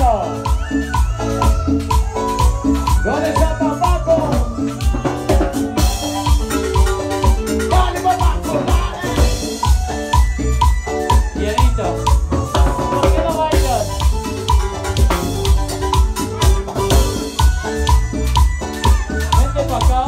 ¿Dónde está Papaco? Dale, Papaco, dale. Bienito, ¿por qué no bailas? Vente para acá.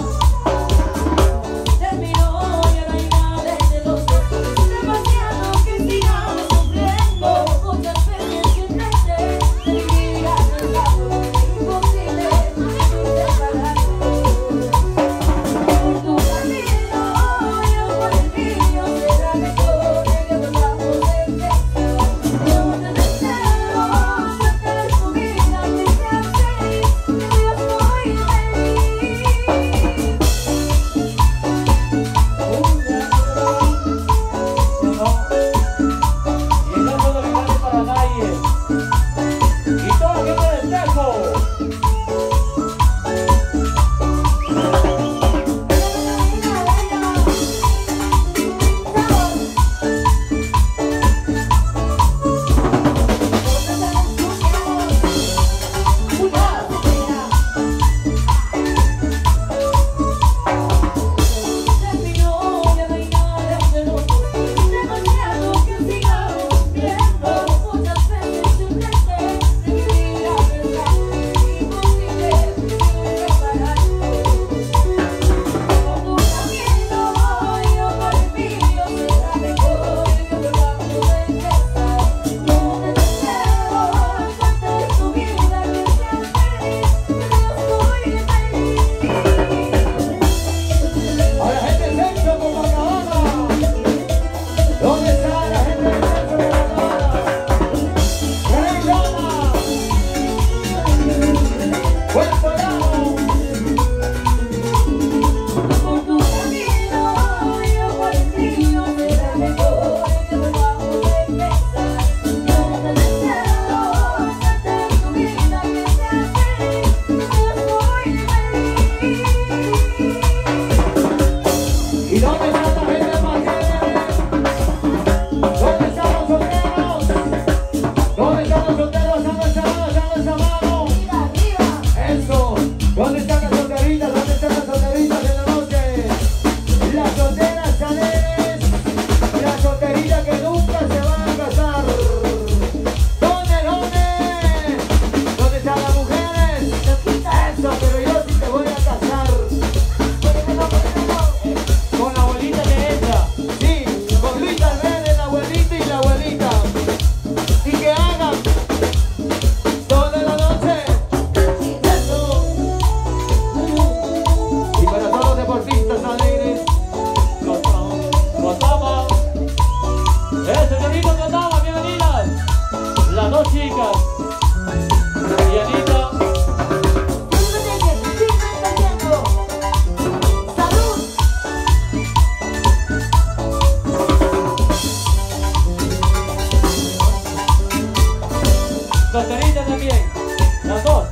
Doctorita también, las dos.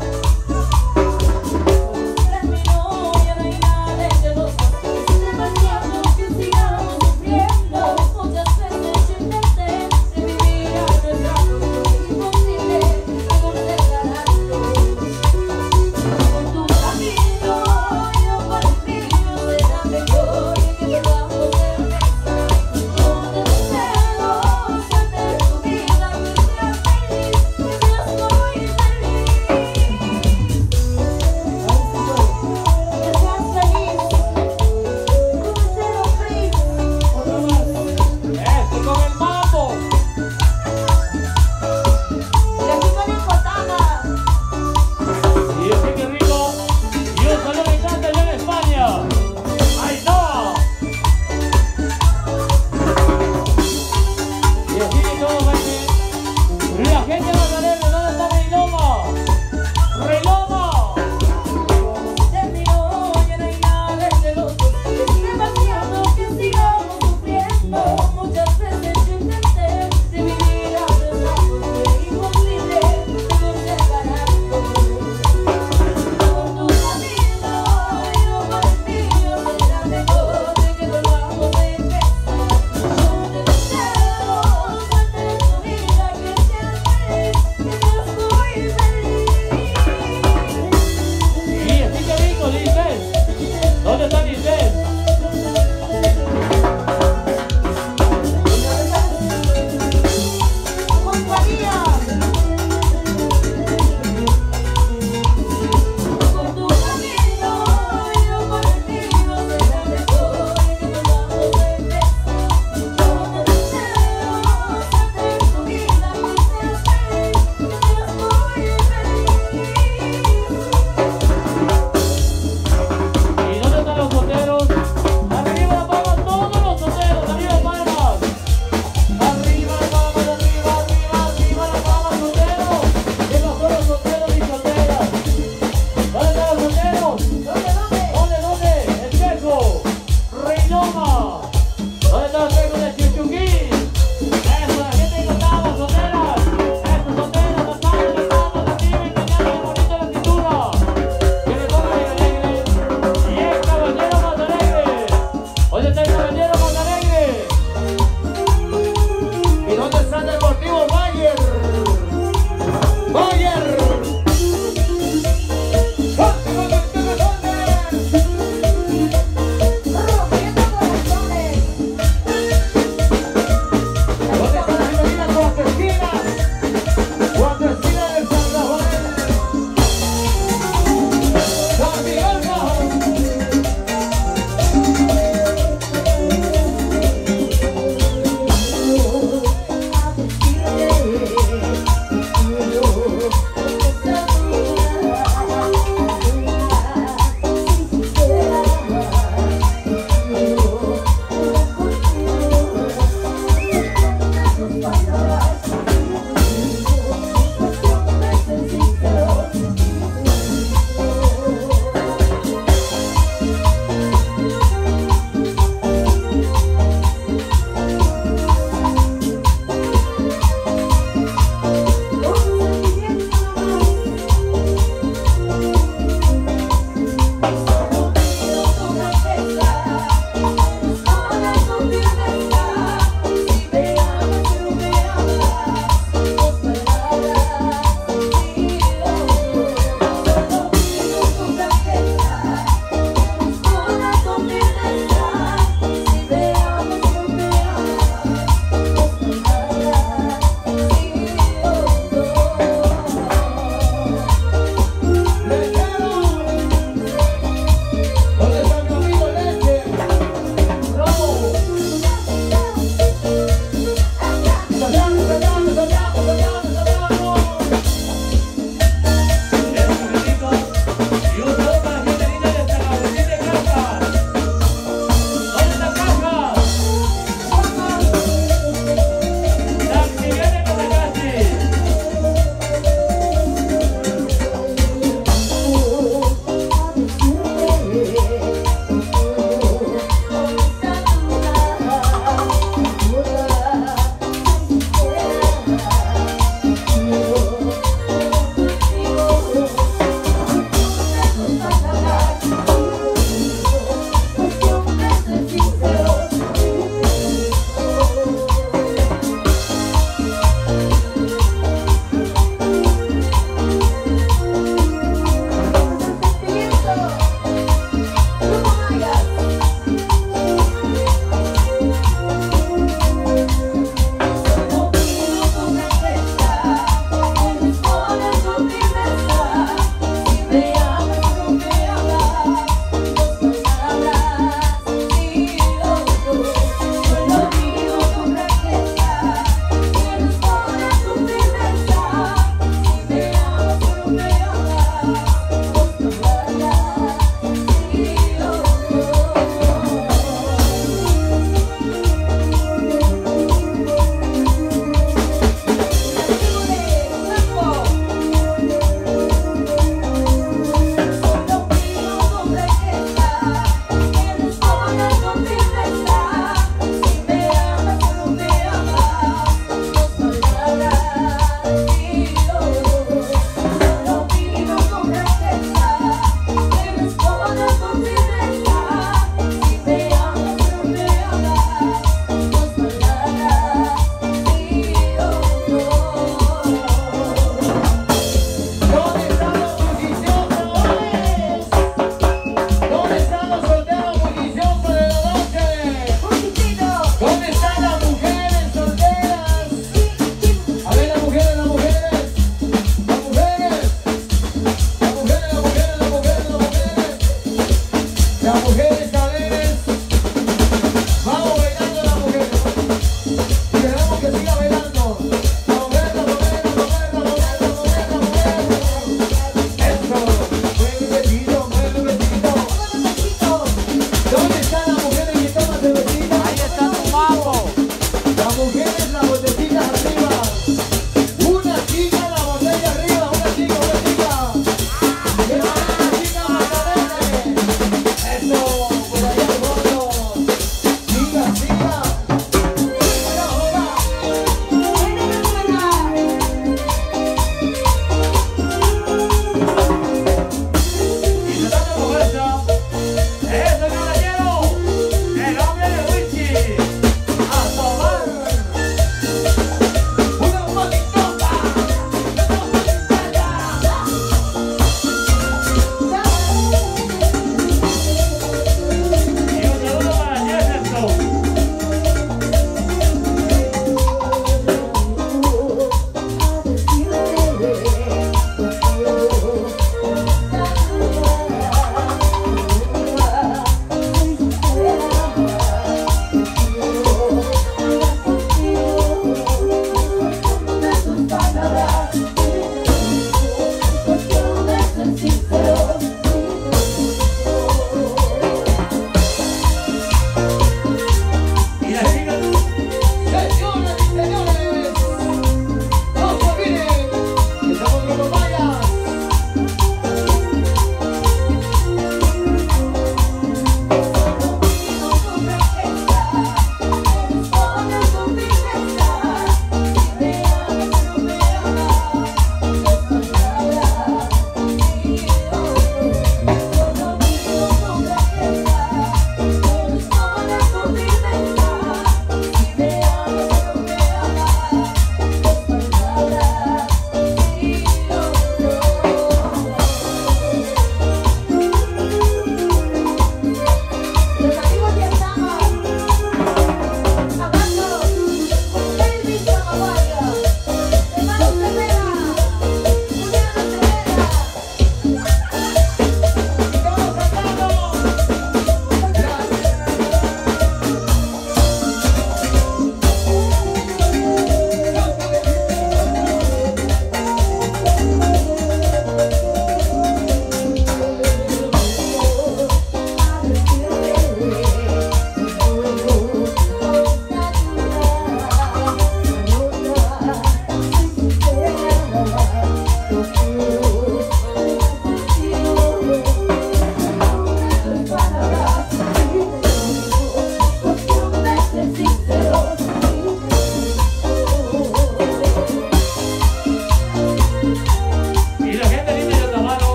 Voy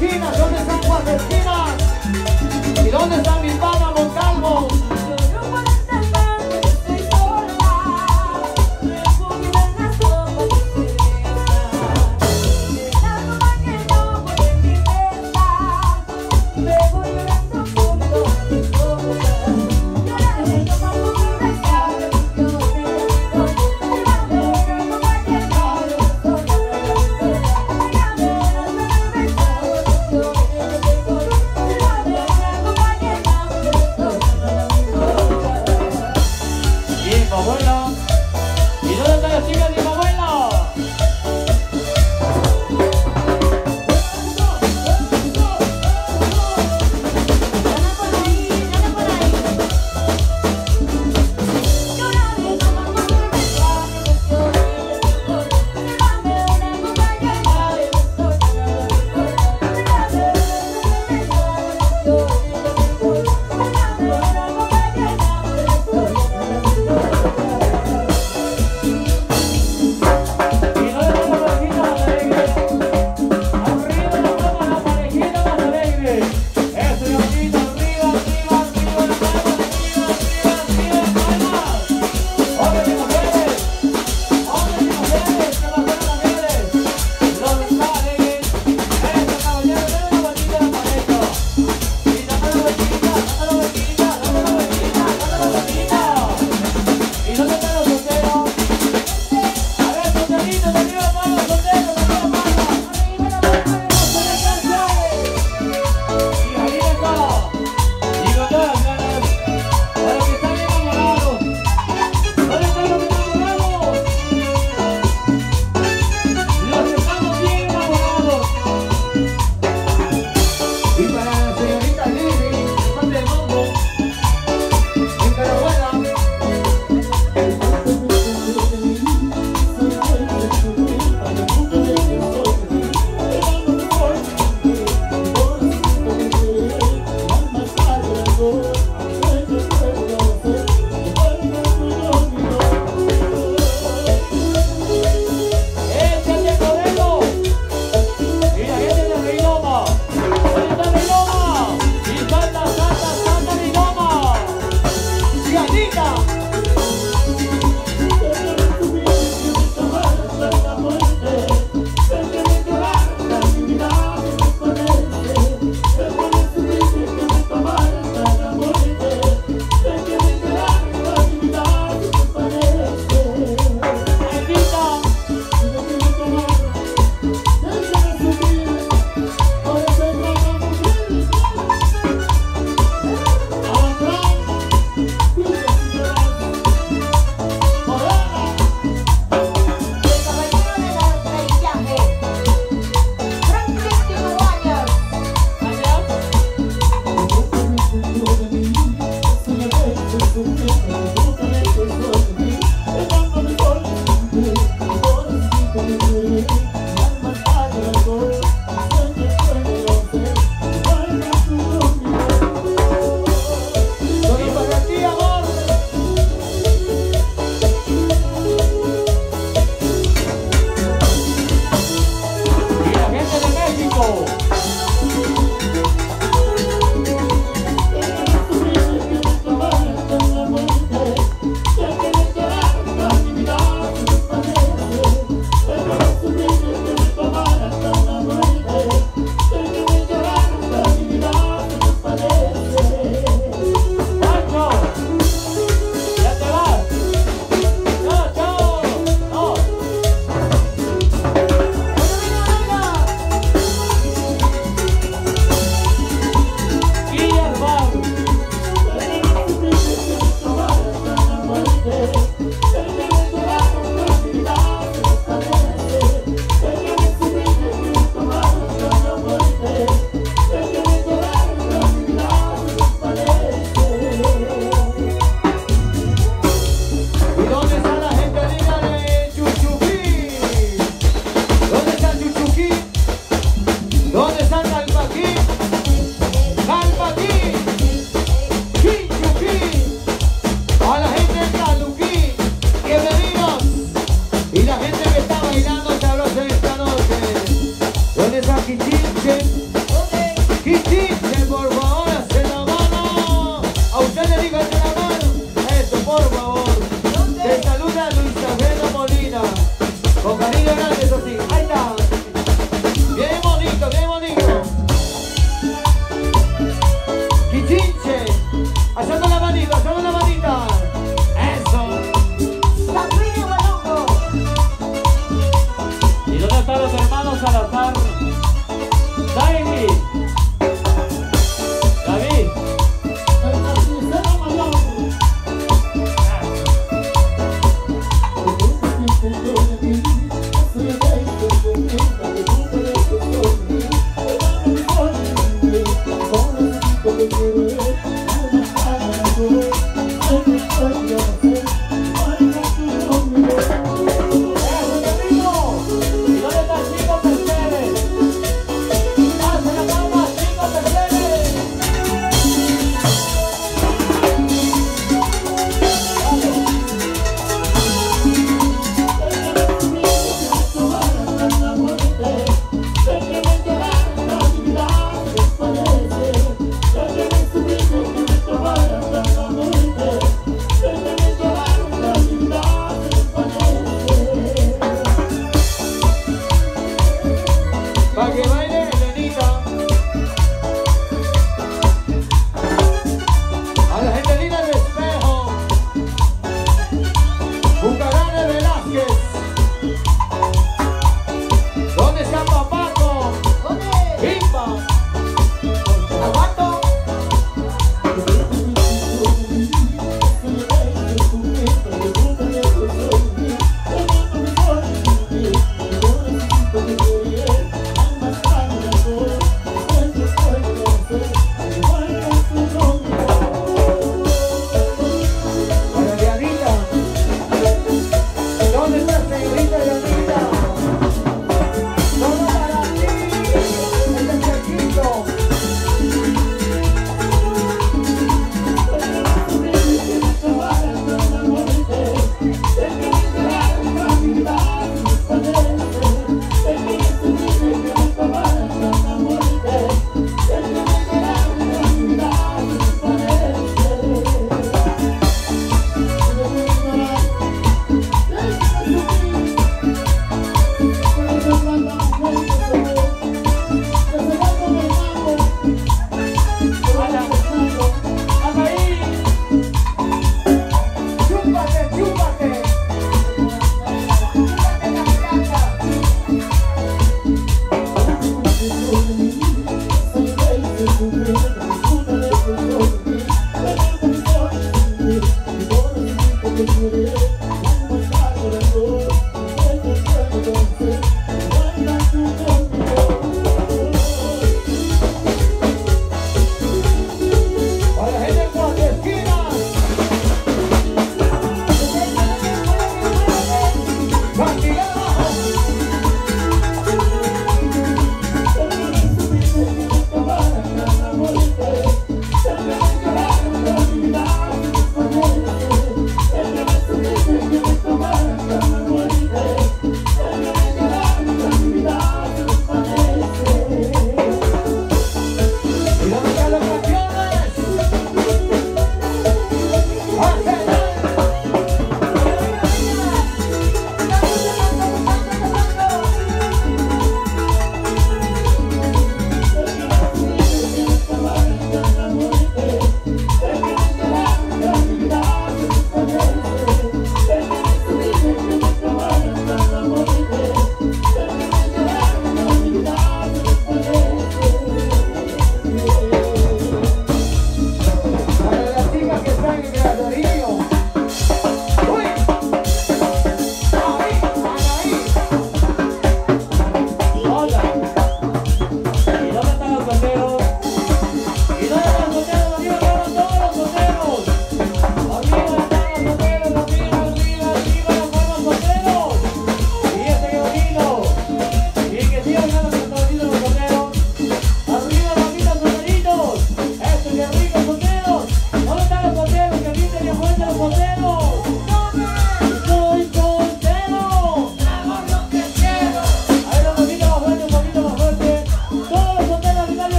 esquinas? ¿Dónde están Cuatro Esquinas? ¿Y dónde están mis panas Moncalvo? Thank you.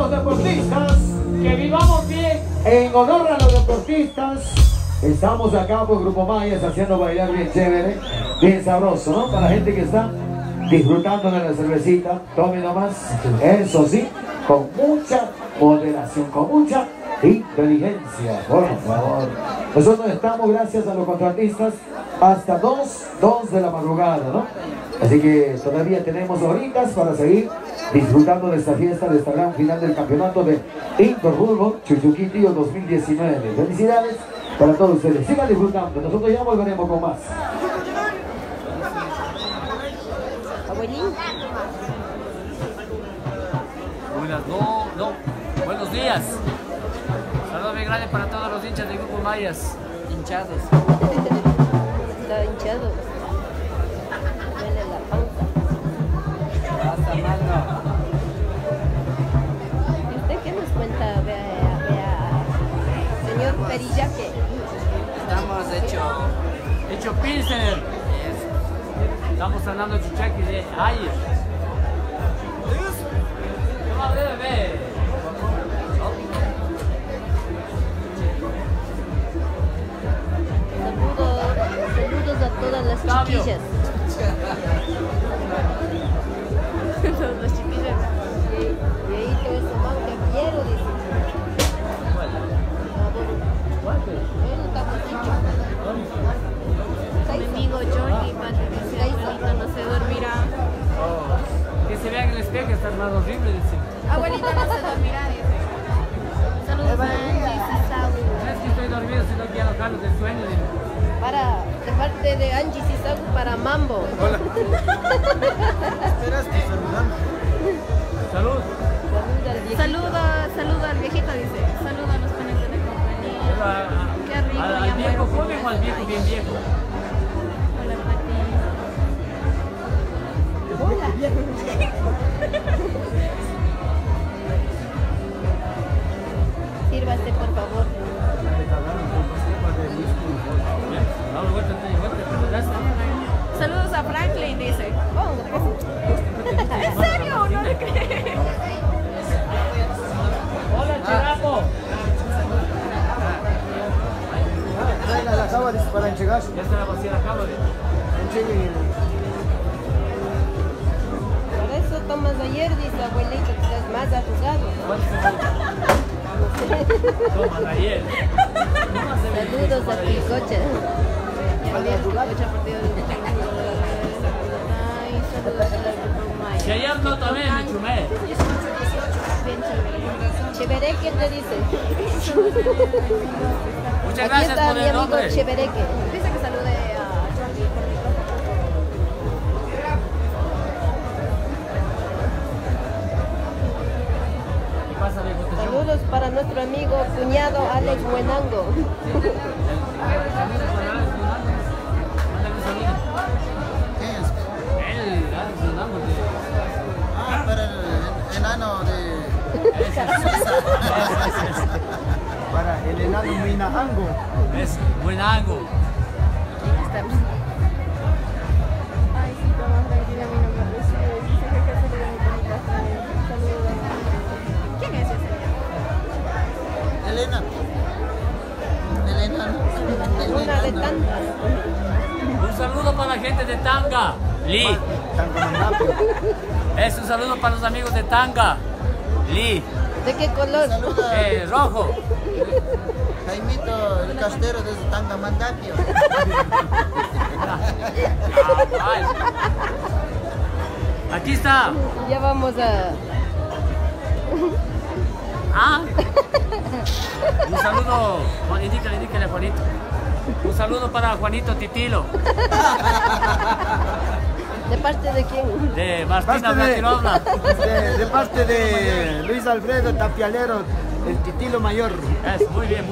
los deportistas. Que vivamos bien. En honor a los deportistas, estamos acá por Grupo Mayas haciendo bailar bien chévere, bien sabroso, ¿no? Para la gente que está disfrutando de la cervecita, tome nomás, eso sí, con mucha moderación, con mucha inteligencia, por favor. Nosotros estamos, gracias a los contratistas, hasta 2 de la madrugada, ¿no? Así que todavía tenemos horitas para seguir disfrutando de esta fiesta, de esta gran final del campeonato de Indoor Fútbol Chuchuquitío 2019. Felicidades para todos ustedes. Sigan disfrutando, nosotros ya volveremos con más. Abuelín. Buenos días. Saludos bien grandes para todos los hinchas del Grupo Mayas. Hinchados. Está hinchado. Duele la panza. Hasta mano. ¿Y usted qué nos cuenta? Vea, señor Perillaque. Estamos hecho pilsener. Estamos hablando de chuchaqui de ayer. ¿Qué más debe ver? Saludos a todas las chiquillas. Las chiquillas. Y ahí todo eso man que quiero, dice. Él está dicho. Mi amigo Johnny, padre, dice, abuelita, no se dormirá. Que se vea en el espejo, está más horrible, dice. Abuelita, no se dormirá, dice. Saludos a Angie, Sisabu. No es que estoy dormido, sino que ya no jalo del sueño, dice. De parte de Angie Sisagu para Mambo. Hola. Esperaste saludando. Salud. Saluda al viejito, dice. Saluda a los ponentes de compañía. Qué rico, ¿Al ya viejo muero. joven o al viejo bien viejo? Hola, Pati. Sírvase, por favor. Saludos a Franklin, dice. ¿En serio? No le crees. Hola, Chirapo. Traiga la cava para enchegar. Ya está vacía la cámara. Por eso tomas ayer, dice abuelito, que estás más arrugado. Toma, ayer. Saludos a Picocha. Picocha, partido de Ay, saludos a la Grupo Maya. Si ayer no tomé, me chumé. Bien chévere. Chevereque te dice. Muchas Aquí gracias está por mi el amigo nombre. Chevereque. Dice que salude a Johnny por micrófono. ¿Qué pasa, viejo? Te chumo. Saludos para nuestro amigo cuñado Alex Buenango. Mándale un saludo. ¿Quién es? Él, Alex Fernando, Ah, para el enano de... Para el enano Minahango. es buen ango. Ay, sí, como Franklin a mí no me recibe. Dice que hay que hacerle mi bonita saludos. ¿Quién es ese? Elena. El enano. Una de tantas. Un saludo para la gente de Tanga. Lee. Tan como rápido. Es un saludo para los amigos de Tanga. Lee. ¿De qué color? Saluda Rojo. Jaimito, el castero de Tangamandapio. Aquí está. Ya vamos a... Ah. Un saludo. Indícale a Juanito. Un saludo para Juanito Titilo. ¿De parte de quién? De Martina Bratirovna. De parte de Luis Alfredo Tapialero, el titilo mayor. Es, muy bien.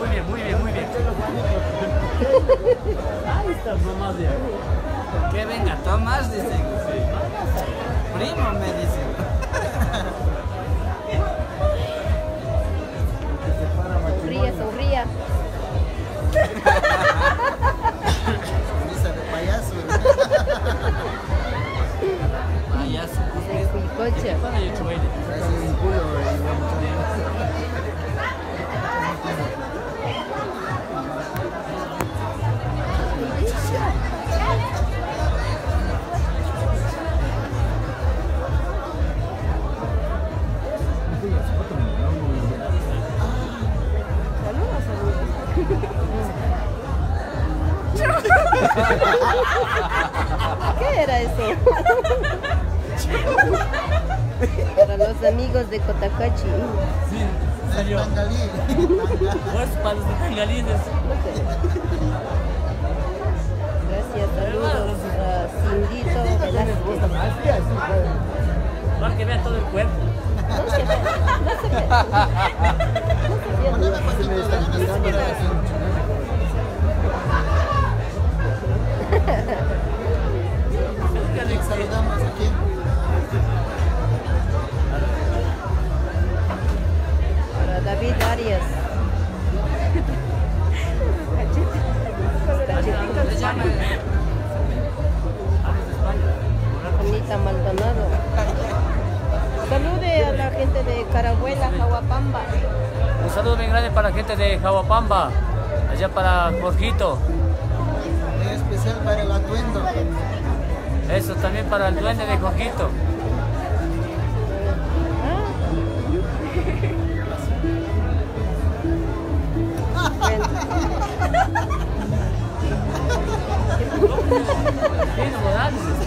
Ahí está nomás ya. Que venga Tomás, dicen. Primo, me dicen. Sonría. Sonrisa de payaso. Payaso. coche. Para yo chuele. Sácale un culo y vamos a... ¿Qué era eso? Para los amigos de Cotacachi. Sí, salió. Pues para los tangalines. Gracias, saludos a Cindito Velázquez. Para que vean todo el cuerpo. No se ve, no se ve. No se ve. Saludamos aquí. Para David Arias. Anita Maldonado. Salude a la gente de Carabuela, Jahuapamba. Un saludo bien grande para la gente de Jahuapamba. Allá para Jorgito. En especial para el atuendo. Eso también para el duende de Jorgito. ¿Qué novedades?